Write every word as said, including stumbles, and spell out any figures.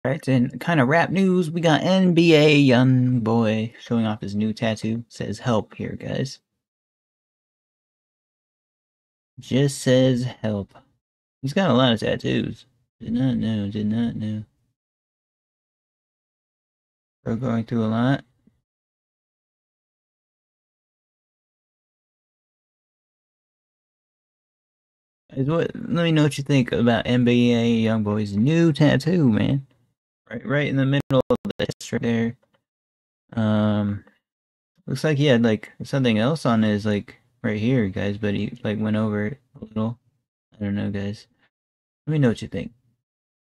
Right, and kind of rap news, we got N B A Youngboy showing off his new tattoo. Says help here, guys. Just says help. He's got a lot of tattoos. Did not know, did not know. We're going through a lot. What, let me know what you think about N B A Youngboy's new tattoo, man. Right, right in the middle of the chest right there. Um, looks like he had like something else on his like right here, guys, but he like went over it a little. I don't know, guys. Let me know what you think.